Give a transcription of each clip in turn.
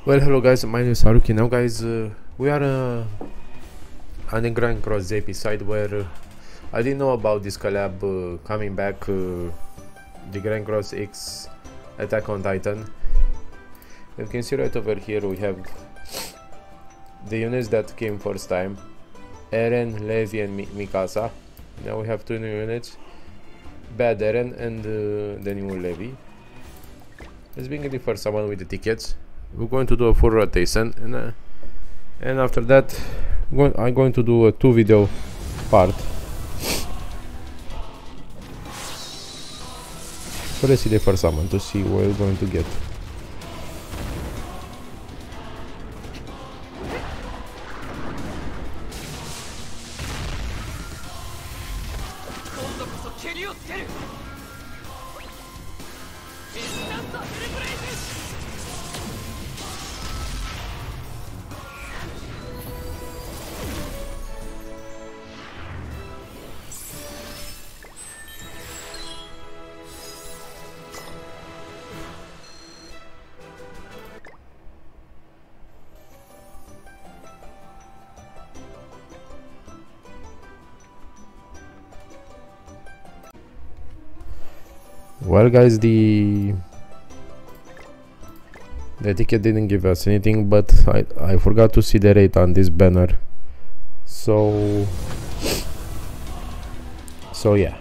Well, hello guys, my name is Haruki. Now guys, we are on the Grand Cross JP side where I didn't know about this collab coming back, the Grand Cross X Attack on Titan. You can see right over here we have the units that came first time, Eren, Levi and Mikasa. Now we have two new units, Bad Eren and the new Levi. Let's begin the first one with the tickets. We're going to do a full rotation and after that I'm going to do a 2 video part. So let's see the first summon to see what we're going to get. Well guys, the ticket didn't give us anything, but I forgot to see the rate on this banner, so yeah.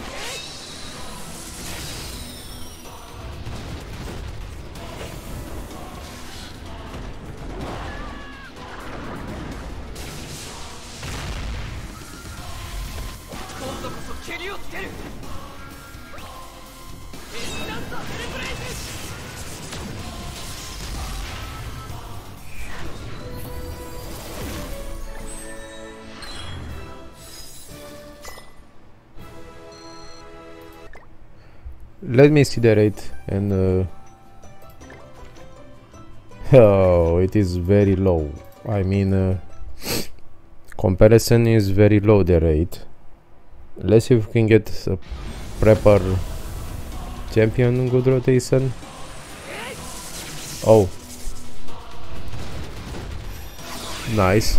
Let me see the rate, and oh, it is very low. I mean, comparison is very low, the rate. Let's see if we can get a proper champion good rotation. Oh, nice.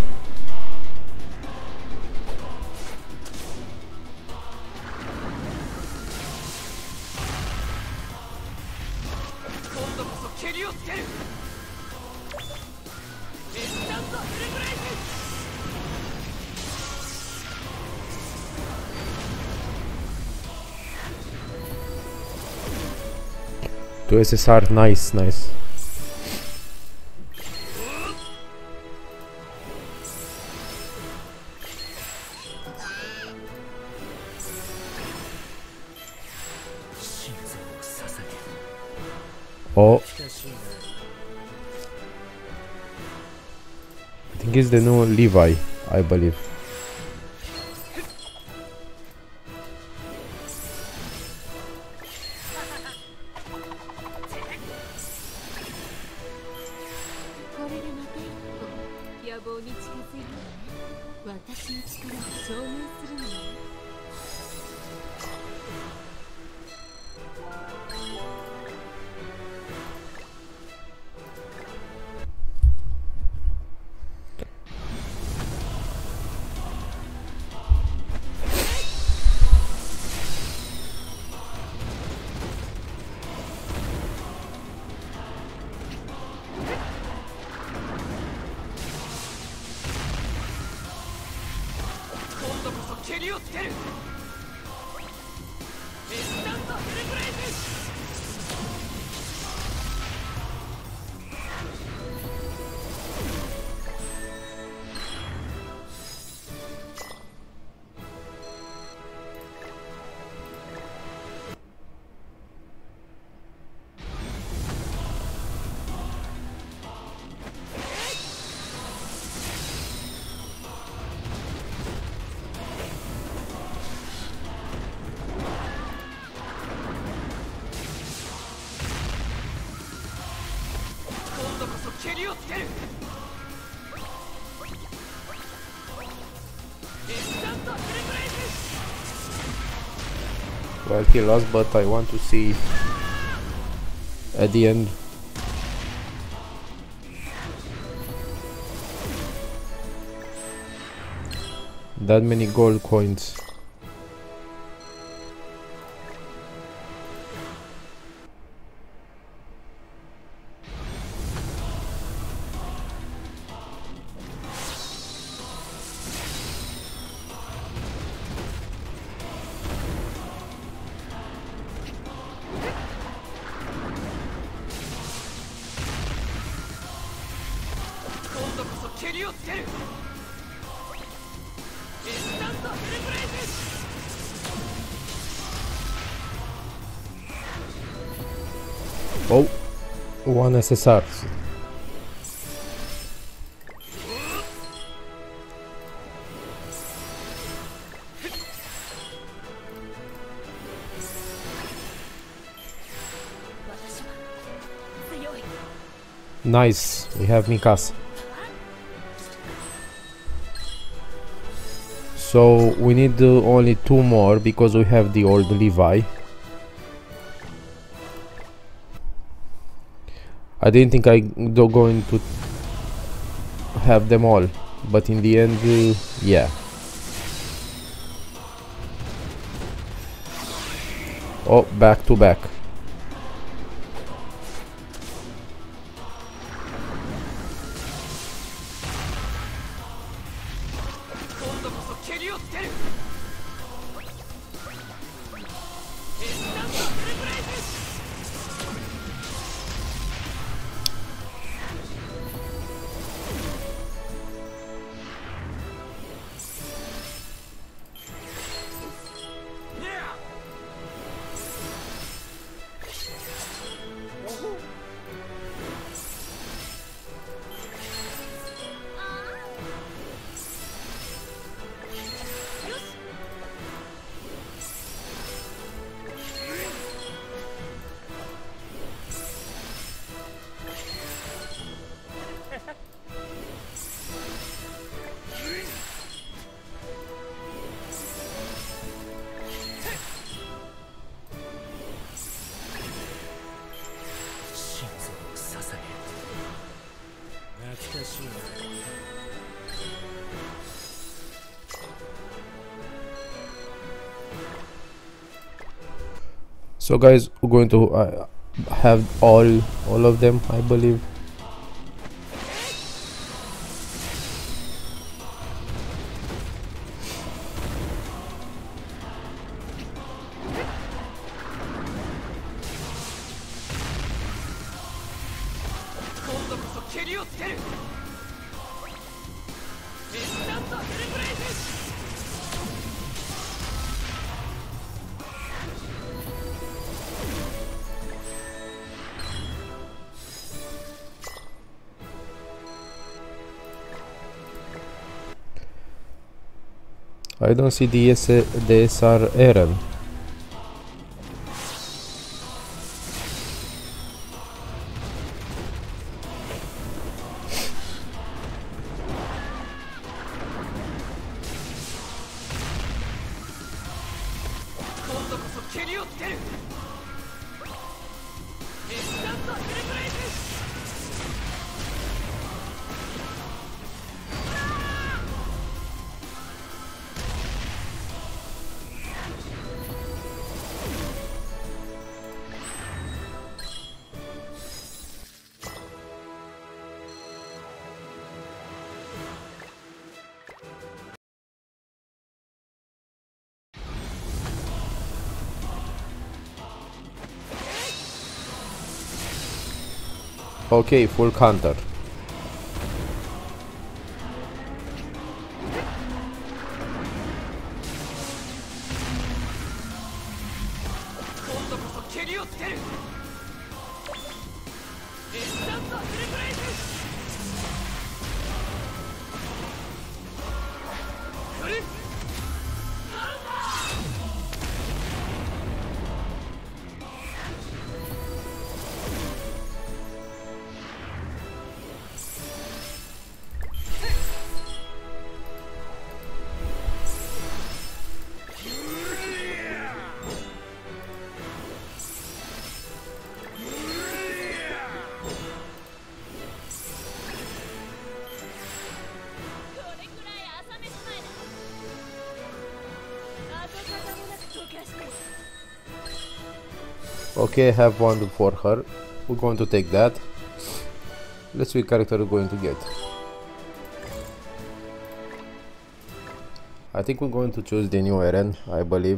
To SSR, nice. Oh, I think it's the new Levi, I believe. Well, he lost, but I want to see at the end That many gold coins. Oh, one SSR. Nice, we have Mikasa. So we need only 2 more because we have the old Levi. I didn't think I'm going to have them all, but in the end, yeah. Oh, back to back. So guys, we're going to have all of them, I believe. I don't see the SR Eren. Okay, full counter. Okay, I have one for her. We're going to take that. Let's see what character we're going to get. I think we're going to choose the new Eren, I believe.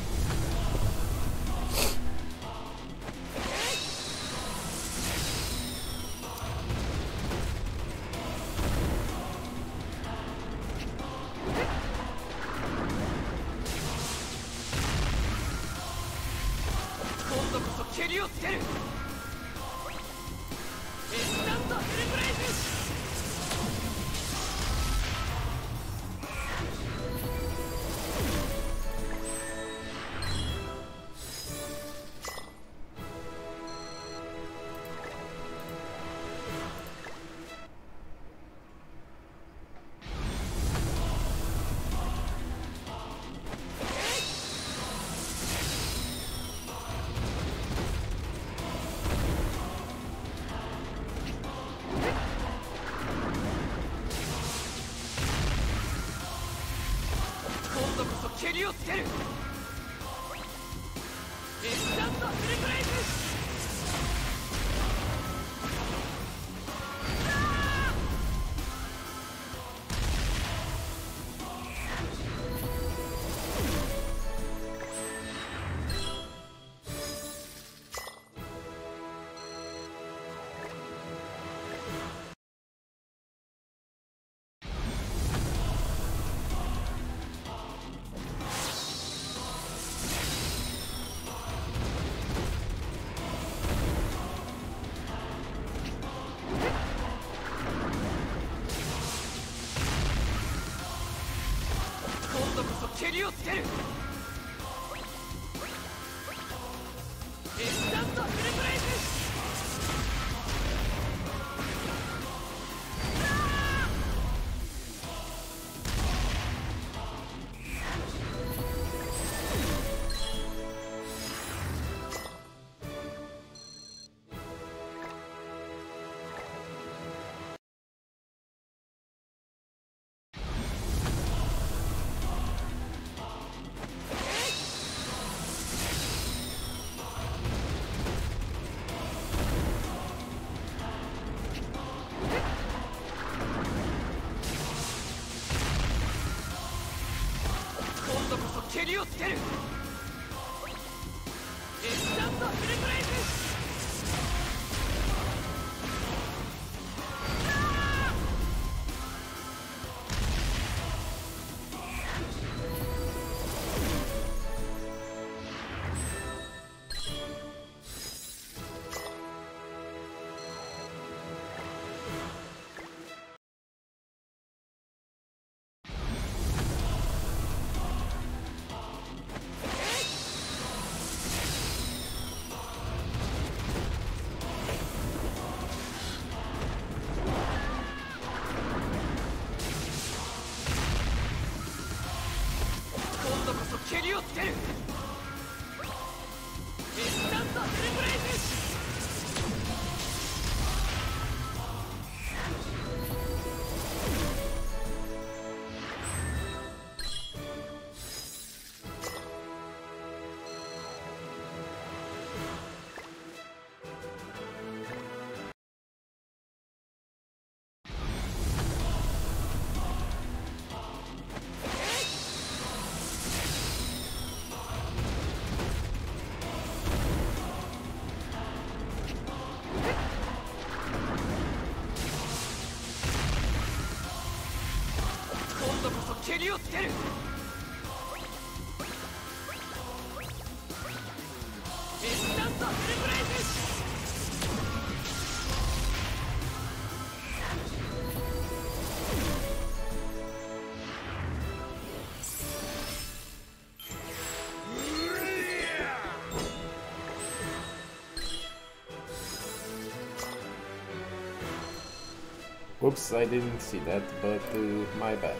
Oops, I didn't see that, but my bad.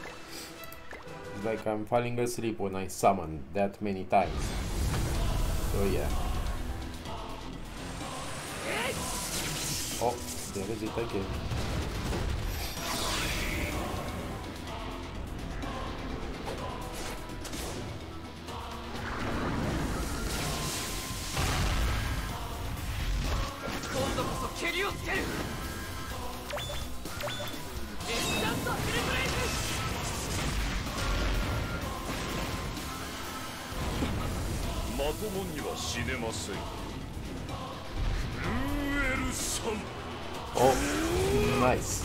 It's like I'm falling asleep when I summon that many times. So yeah. Oh, there is it again. Oh, nice.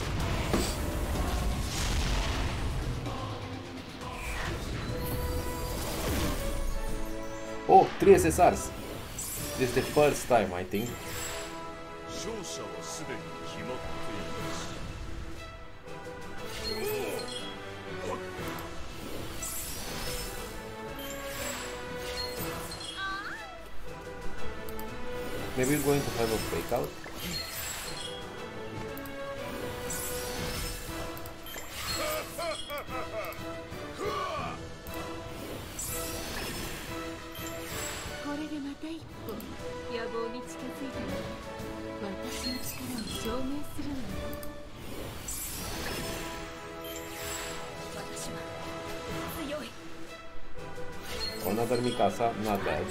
Oh, 3 SSRs. This is the first time, I think. Maybe we're going to have a breakout. Another Mikasa, not bad.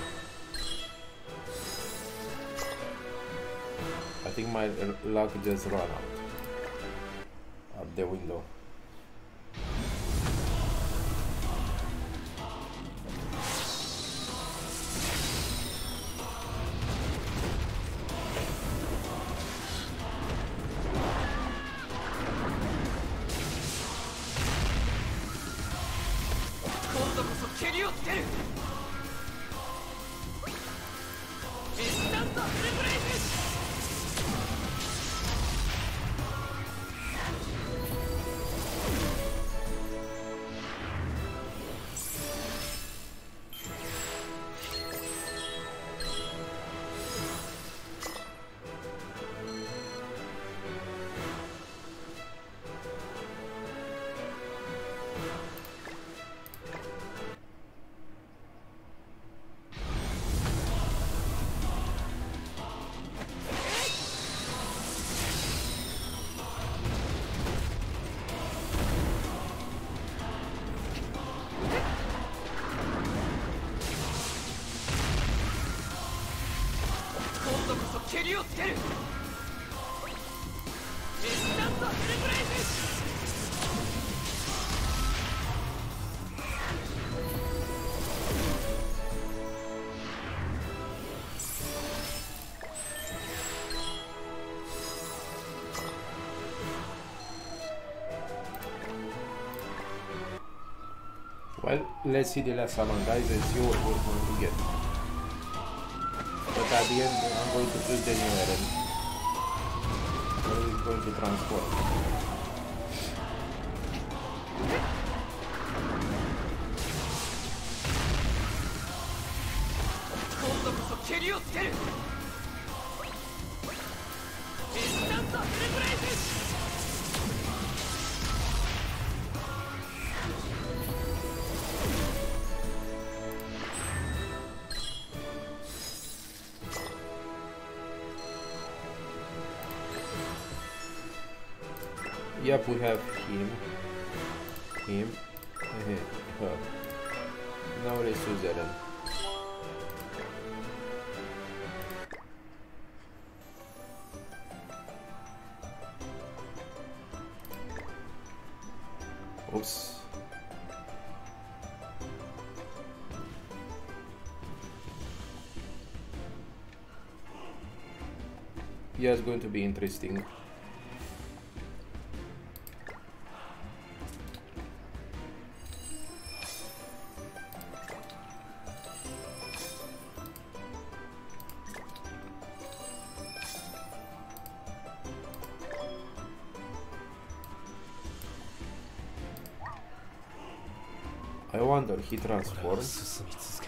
I think my luck just ran out of the window. Well, let's see the last summon, guys, and see what we're going to get. But at the end, I'm going to choose the new Eren. Where he's going to transform. Yep, we have him, and her. Now let's use Eren. Oops. Yeah, it's going to be interesting. I wonder, he transforms.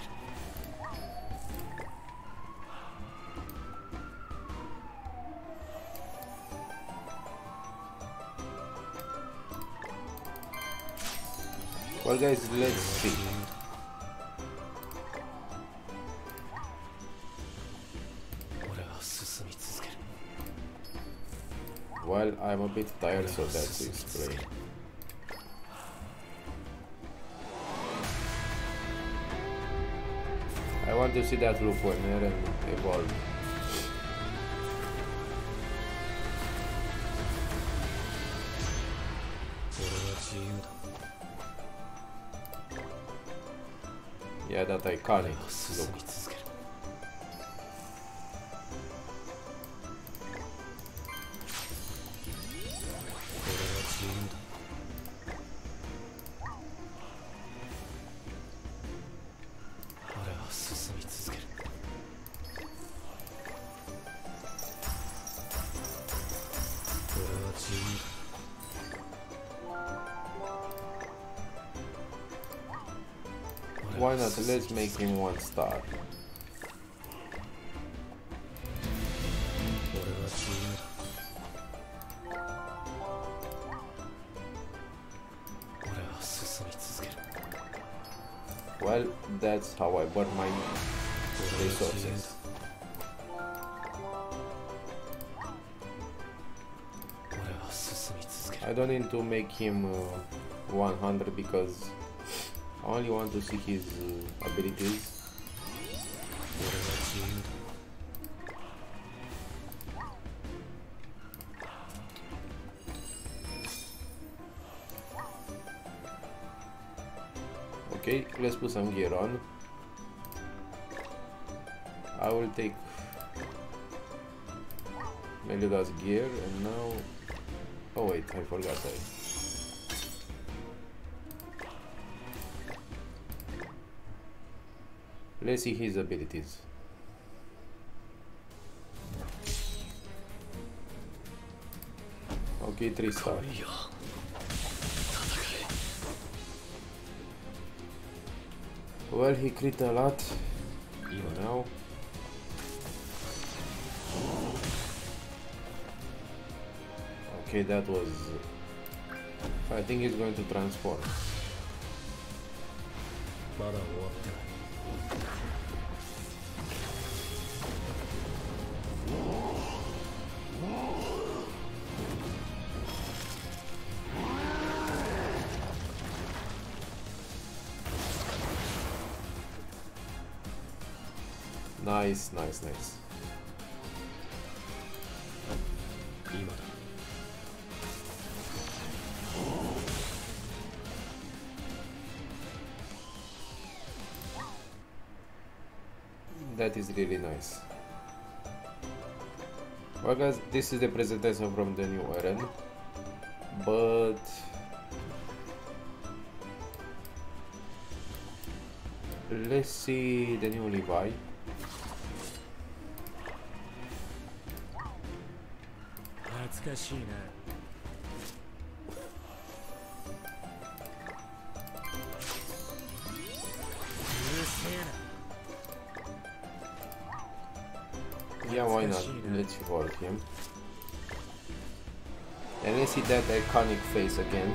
Well, guys, let's see. Well, I'm a bit tired, so that's explained. I want to see that look when Eren evolved. Yeah, that iconic look. Why not? Let's make him 1 star. Well, that's how I burn my resources. I don't need to make him 100 because I only want to see his abilities. Okay, let's put some gear on. I will take Meliodas gear and now... Oh wait, I forgot Let's see his abilities. Okay, 3 stars. Well, he crit a lot. Even now. Okay, that was... I think he's going to transform. Nice, nice, nice. That is really nice. Well guys, this is the presentation from the new Eren, but let's see the new Levi. Yeah, why not? Let's evolve him. And let's see that iconic face again.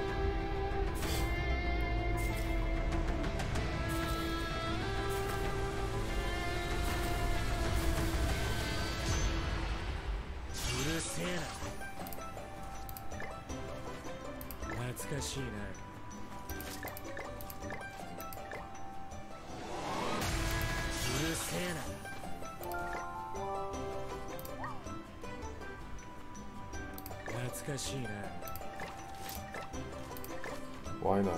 Why not?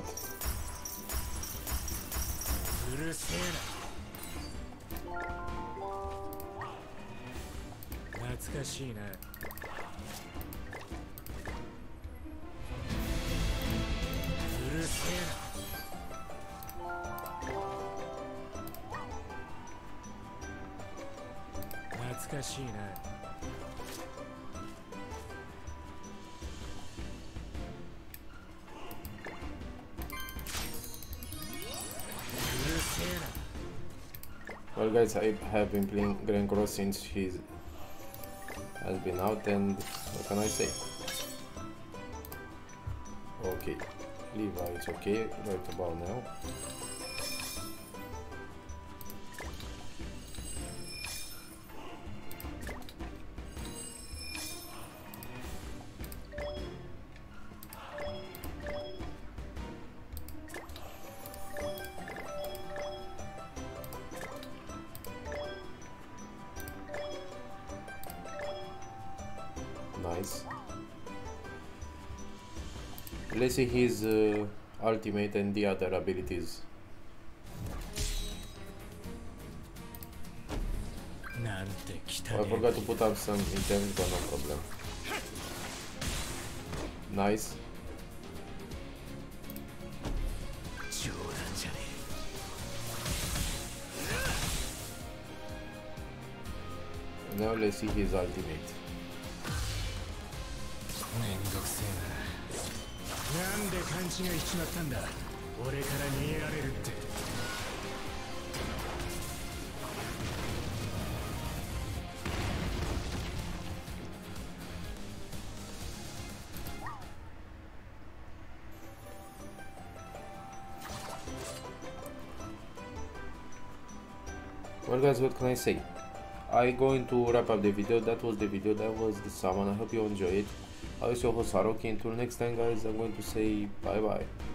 Well guys, I have been playing Grand Cross since he has been out, and what can I say? Okay, Levi, it's okay, right about now. Nice. Let's see his ultimate and the other abilities. I forgot to put up some items, but no problem. Nice. Now let's see his ultimate. Well guys, what can I say? I'm going to wrap up the video. That was the video, that was the summon. I hope you enjoyed it. I was your host Haruki. Until next time guys, I'm going to say bye bye.